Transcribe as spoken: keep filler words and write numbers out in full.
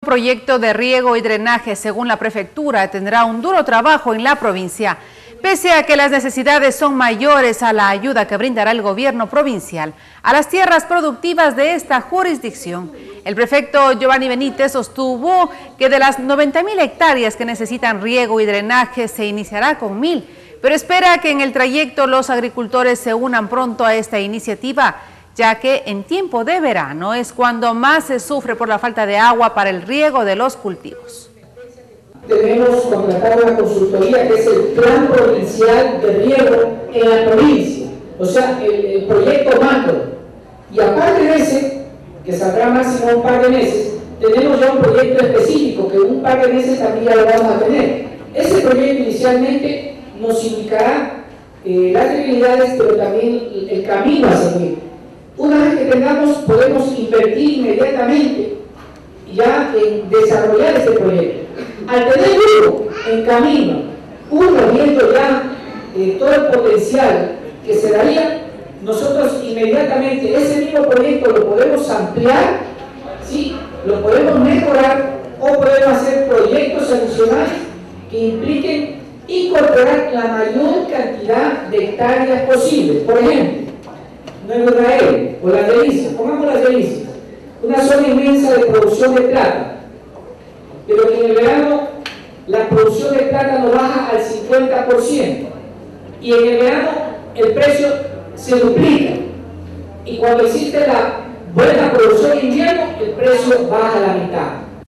proyecto de riego y drenaje, según la prefectura, tendrá un duro trabajo en la provincia, pese a que las necesidades son mayores a la ayuda que brindará el gobierno provincial a las tierras productivas de esta jurisdicción. El prefecto Giovanni Benítez sostuvo que de las noventa mil hectáreas que necesitan riego y drenaje se iniciará con mil, pero espera que en el trayecto los agricultores se unan pronto a esta iniciativa, ya que en tiempo de verano es cuando más se sufre por la falta de agua para el riego de los cultivos. Tenemos contratado una consultoría que es el Plan Provincial de Riego en la provincia, o sea, el, el proyecto macro. Y aparte de ese, que saldrá máximo un par de meses, tenemos ya un proyecto específico que un par de meses también ya lo vamos a tener. Ese proyecto inicialmente nos indicará eh, las debilidades, pero también el, el camino a seguir. Una vez que tengamos, podemos invertir inmediatamente ya en desarrollar este proyecto. Al tener uno en camino, uno viendo ya eh, todo el potencial que se daría, nosotros inmediatamente ese mismo proyecto lo podemos ampliar, ¿sí? Lo podemos mejorar o podemos hacer proyectos adicionales que impliquen incorporar la mayor cantidad de hectáreas posibles. Por ejemplo, Nuevo Israel o las Delicias, pongamos las Delicias, una zona inmensa de producción de plata, pero que en el verano la producción de plata no baja al cincuenta por ciento y en el verano el precio se duplica, y cuando existe la buena producción en invierno el precio baja a la mitad.